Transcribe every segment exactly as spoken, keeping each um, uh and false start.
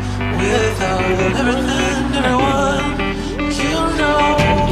without everything, everyone, you know.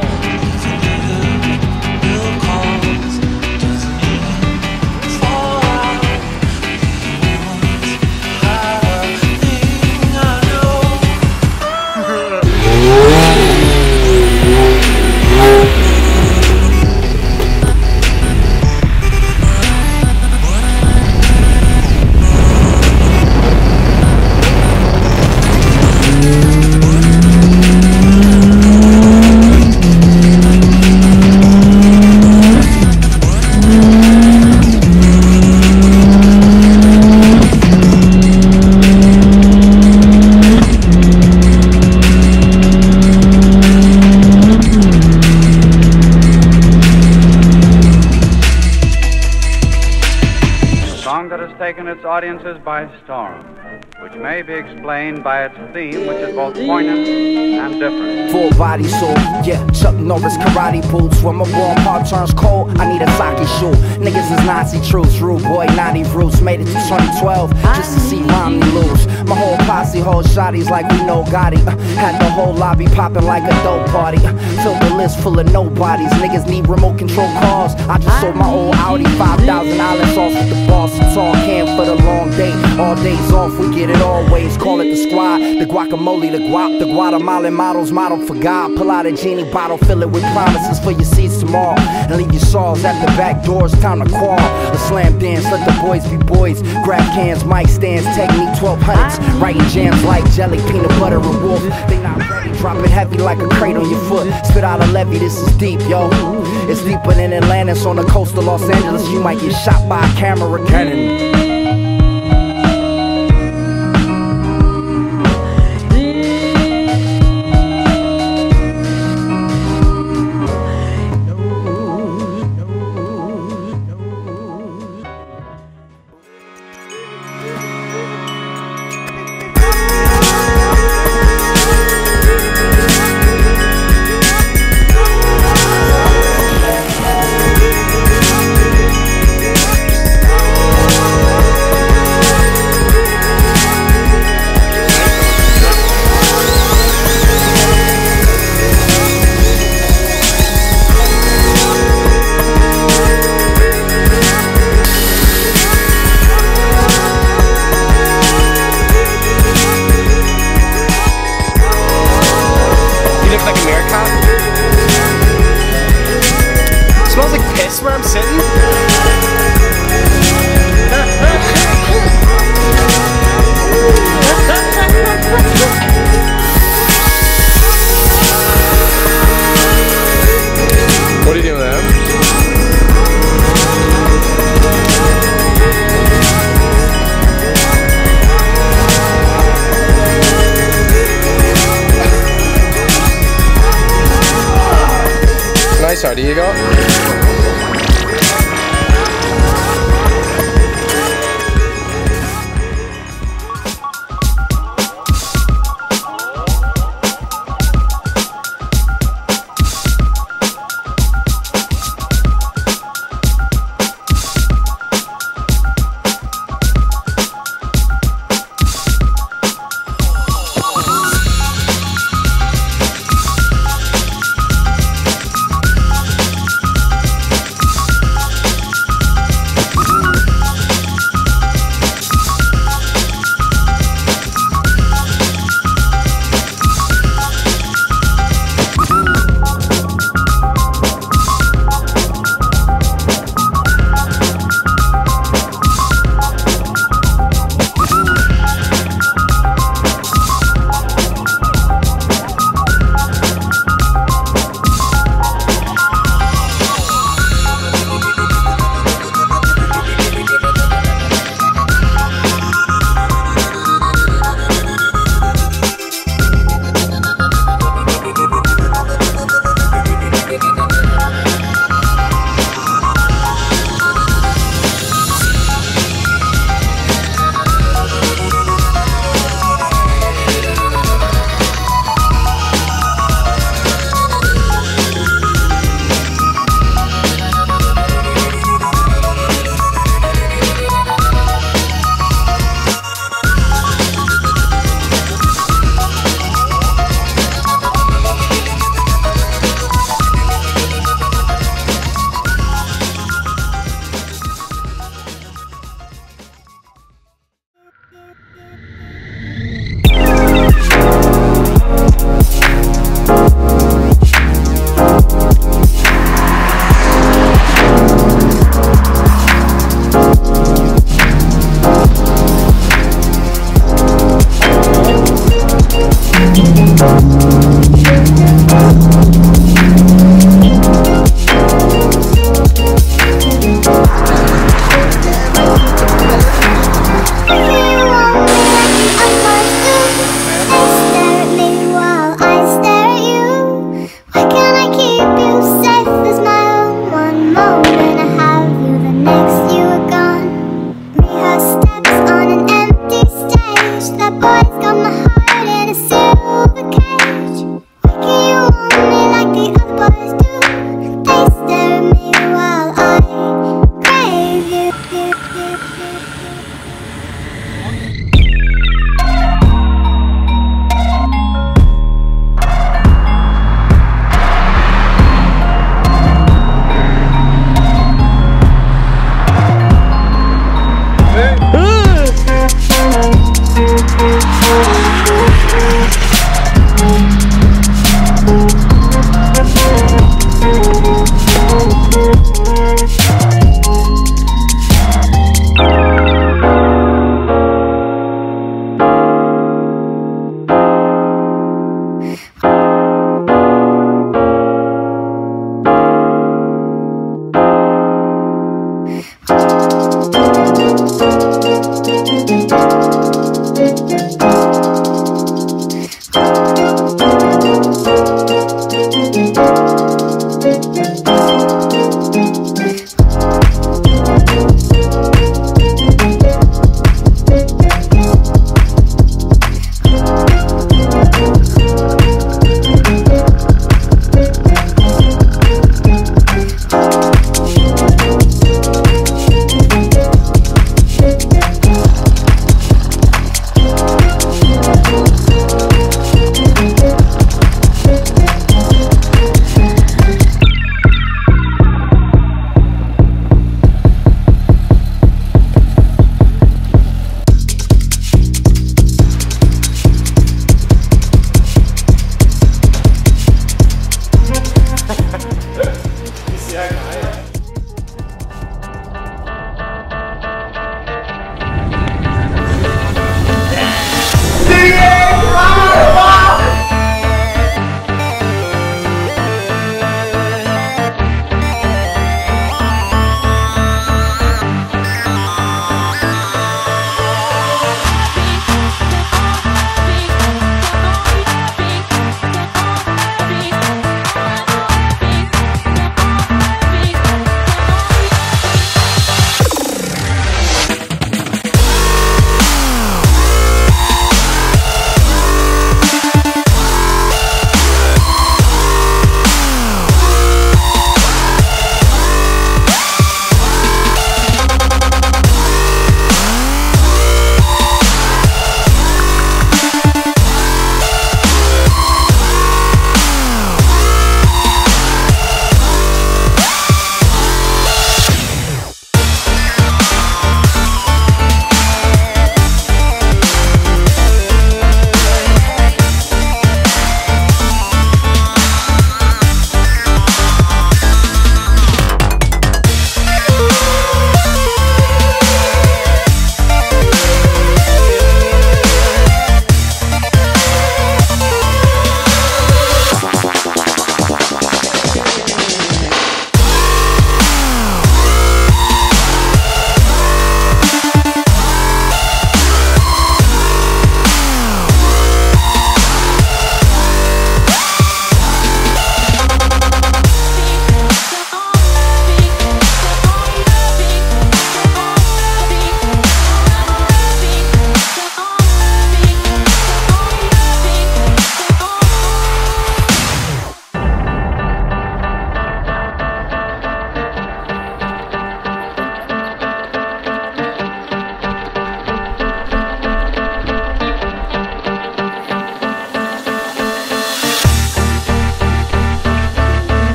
Taken its audiences by storm, which may be explained by its theme, which is both poignant and different. Full body suit, yeah, Chuck Norris karate boots. When my warm heart turns cold, I need a sake shoe. Niggas is Nazi truths, rude boy, naughty roots. Made it to twenty twelve just to see Romney lose. My whole posse holds shotties like we know Gotti. Uh, had the whole lobby popping like a dope party. Uh, filled the list full of nobodies. Niggas need remote control cars. I just sold my old Audi, five thousand dollars off with the boss. It's all can for the long day. All days off, we get it always. Call it the squad, the guacamole, the guap, the Guatemalan models, model for God. Pull out a genie bottle, fill it with promises for your seats tomorrow, and leave your saws at the back doors. Time to quarrel, a slam dance, let the boys be boys. Grab cans, mic stands, technique twelve hundreds. Writing jams like jelly, peanut butter and wolf. They not ready, drop it heavy like a crate on your foot. Spit out a levy, this is deep, yo. It's deeper than Atlantis on the coast of Los Angeles. You might get shot by a camera cannon. Where I'm sitting? What are you doing there? Nice, how do you go?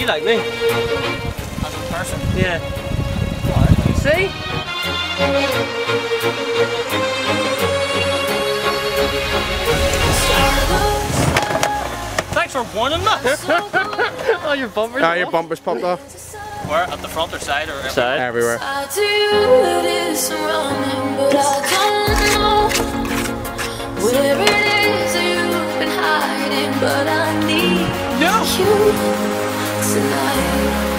You like me? As a person? Yeah. What? See? Thanks for warning me. Oh, your bumper's Ah, your off. bumper's popped off. Where? At the front or side or Side. Everywhere. I do it is running, but I don't know where it is you've been hiding. But I need No. you tonight.